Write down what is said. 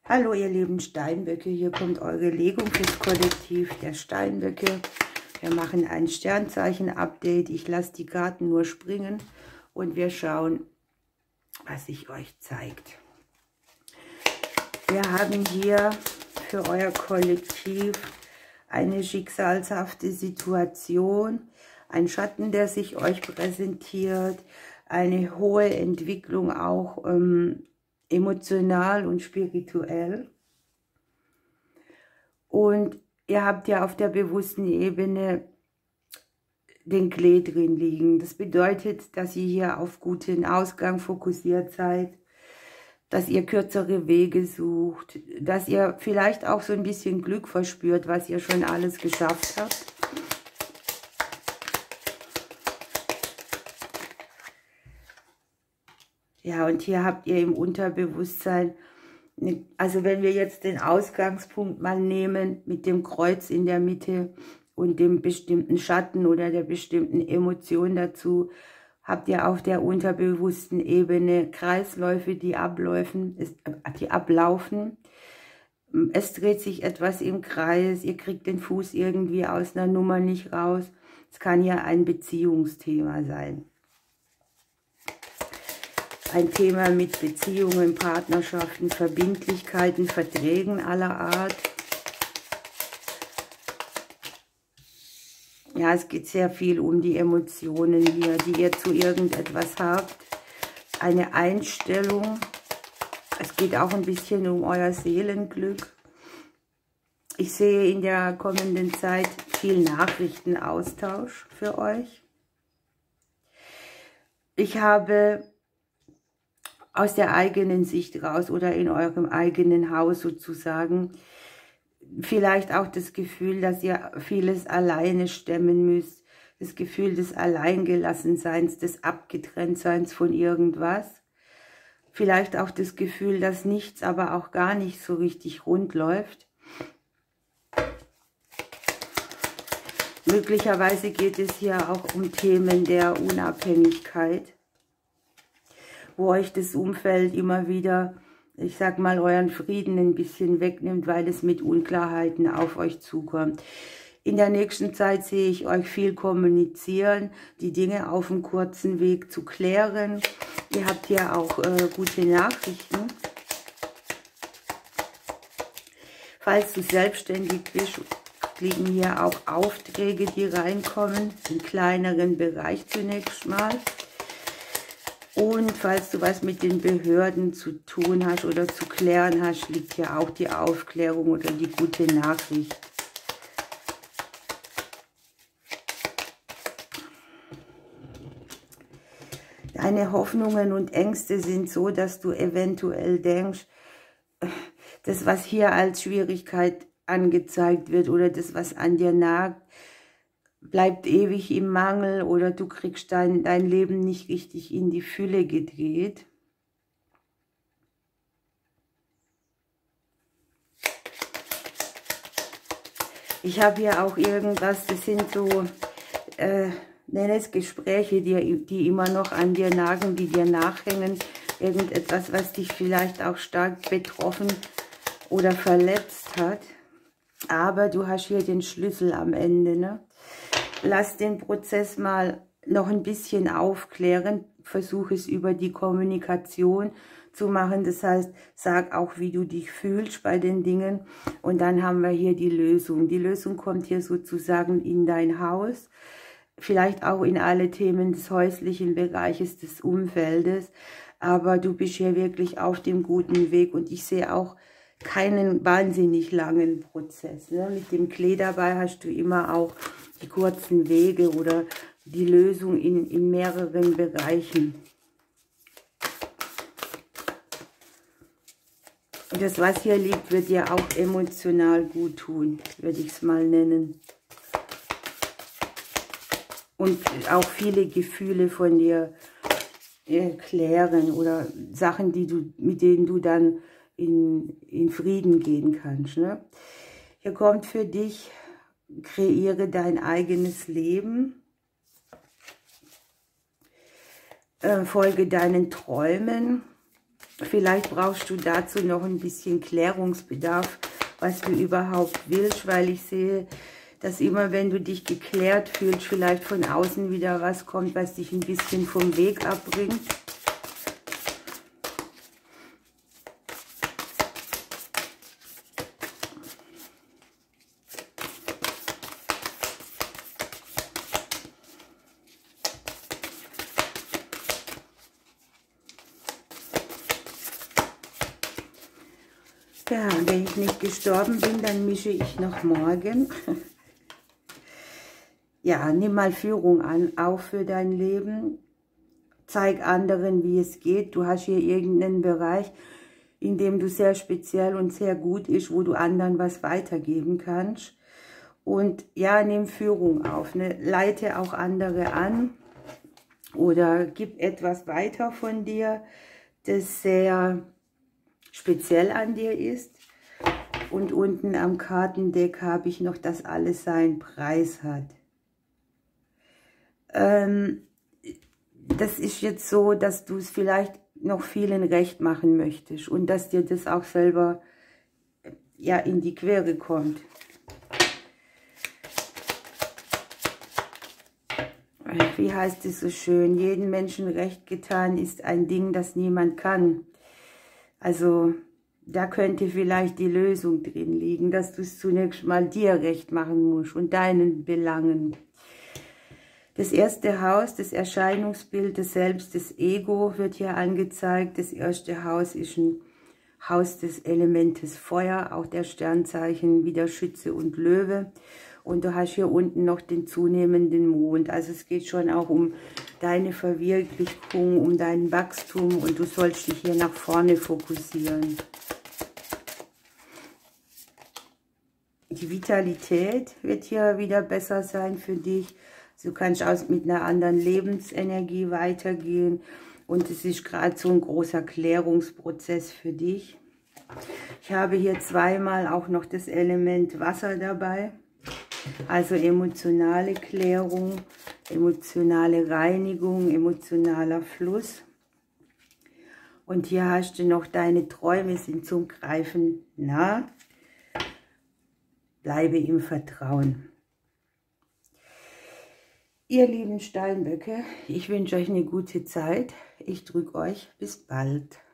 Hallo ihr lieben Steinböcke, hier kommt eure Legung fürs Kollektiv der Steinböcke. Wir machen ein Sternzeichen-Update. Ich lasse die Karten nur springen und wir schauen, was sich euch zeigt. Wir haben hier für euer Kollektiv eine schicksalshafte Situation, ein Schatten, der sich euch präsentiert, eine hohe Entwicklung auch emotional und spirituell. Und ihr habt ja auf der bewussten Ebene den Klee drin liegen. Das bedeutet, dass ihr hier auf guten Ausgang fokussiert seid, dass ihr kürzere Wege sucht, dass ihr vielleicht auch so ein bisschen Glück verspürt, was ihr schon alles geschafft habt. Ja, und hier habt ihr im Unterbewusstsein, also wenn wir jetzt den Ausgangspunkt mal nehmen, mit dem Kreuz in der Mitte und dem bestimmten Schatten oder der bestimmten Emotion dazu, habt ihr auf der unterbewussten Ebene Kreisläufe, die ablaufen. Es dreht sich etwas im Kreis, ihr kriegt den Fuß irgendwie aus einer Nummer nicht raus. Es kann ja ein Beziehungsthema sein. Ein Thema mit Beziehungen, Partnerschaften, Verbindlichkeiten, Verträgen aller Art. Ja, es geht sehr viel um die Emotionen hier, die ihr zu irgendetwas habt. Eine Einstellung. Es geht auch ein bisschen um euer Seelenglück. Ich sehe in der kommenden Zeit viel Nachrichtenaustausch für euch. Ich habe aus der eigenen Sicht raus oder in eurem eigenen Haus sozusagen vielleicht auch das Gefühl, dass ihr vieles alleine stemmen müsst, das Gefühl des Alleingelassenseins, des Abgetrenntseins von irgendwas, vielleicht auch das Gefühl, dass nichts, aber auch gar nicht so richtig rund läuft. Möglicherweise geht es hier auch um Themen der Unabhängigkeit, wo euch das Umfeld immer wieder, ich sag mal, euren Frieden ein bisschen wegnimmt, weil es mit Unklarheiten auf euch zukommt. In der nächsten Zeit sehe ich euch viel kommunizieren, die Dinge auf einem kurzen Weg zu klären. Ihr habt hier auch gute Nachrichten. Falls du selbstständig bist, liegen hier auch Aufträge, die reinkommen, im kleineren Bereich zunächst mal. Und falls du was mit den Behörden zu tun hast oder zu klären hast, liegt hier auch die Aufklärung oder die gute Nachricht. Deine Hoffnungen und Ängste sind so, dass du eventuell denkst, das, was hier als Schwierigkeit angezeigt wird oder das, was an dir nagt, bleibt ewig im Mangel oder du kriegst dein Leben nicht richtig in die Fülle gedreht. Ich habe hier auch irgendwas, das sind so, nenne es Gespräche, die immer noch an dir nagen, die dir nachhängen. Irgendetwas, was dich vielleicht auch stark betroffen oder verletzt hat. Aber du hast hier den Schlüssel am Ende, ne? Lass den Prozess mal noch ein bisschen aufklären. Versuch es über die Kommunikation zu machen. Das heißt, sag auch, wie du dich fühlst bei den Dingen. Und dann haben wir hier die Lösung. Die Lösung kommt hier sozusagen in dein Haus. Vielleicht auch in alle Themen des häuslichen Bereiches, des Umfeldes. Aber du bist hier wirklich auf dem guten Weg. Und ich sehe auch keinen wahnsinnig langen Prozess. Ne? Mit dem Klee dabei hast du immer auch die kurzen Wege oder die Lösung in mehreren Bereichen. Und das, was hier liegt, wird dir auch emotional gut tun, würde ich es mal nennen. Und auch viele Gefühle von dir klären oder Sachen, mit denen du dann in Frieden gehen kannst. Ne? Hier kommt für dich, kreiere dein eigenes Leben, folge deinen Träumen, Vielleicht brauchst du dazu noch ein bisschen Klärungsbedarf, was du überhaupt willst, weil ich sehe, dass immer wenn du dich geklärt fühlst, vielleicht von außen wieder was kommt, was dich ein bisschen vom Weg abbringt. Ja, wenn ich nicht gestorben bin, dann mische ich noch morgen. Ja, nimm mal Führung an, auch für dein Leben. Zeig anderen, wie es geht. Du hast hier irgendeinen Bereich, in dem du sehr speziell und sehr gut bist, wo du anderen was weitergeben kannst. Und ja, nimm Führung auf, ne? Leite auch andere an oder gib etwas weiter von dir, das sehr speziell an dir ist. Und unten am Kartendeck habe ich noch, dass alles seinen Preis hat. Das ist jetzt so, dass du es vielleicht noch vielen recht machen möchtest und dass dir das auch selber ja in die Quere kommt. Wie heißt es so schön? Jedem Menschen recht getan ist ein Ding, das niemand kann. Also da könnte vielleicht die Lösung drin liegen, dass du es zunächst mal dir recht machen musst und deinen Belangen. Das erste Haus, das Erscheinungsbild des Selbst, des Ego wird hier angezeigt. Das erste Haus ist ein Haus des Elementes Feuer, auch der Sternzeichen wieder Schütze und Löwe. Und du hast hier unten noch den zunehmenden Mond. Also es geht schon auch um deine Verwirklichung, um dein Wachstum und du sollst dich hier nach vorne fokussieren. Die Vitalität wird hier wieder besser sein für dich. Du kannst auch mit einer anderen Lebensenergie weitergehen. Und es ist gerade so ein großer Klärungsprozess für dich. Ich habe hier zweimal auch noch das Element Wasser dabei. Also emotionale Klärung, emotionale Reinigung, emotionaler Fluss. Und hier hast du noch deine Träume sind zum Greifen nah. Bleibe im Vertrauen. Ihr lieben Steinböcke, ich wünsche euch eine gute Zeit. Ich drücke euch. Bis bald.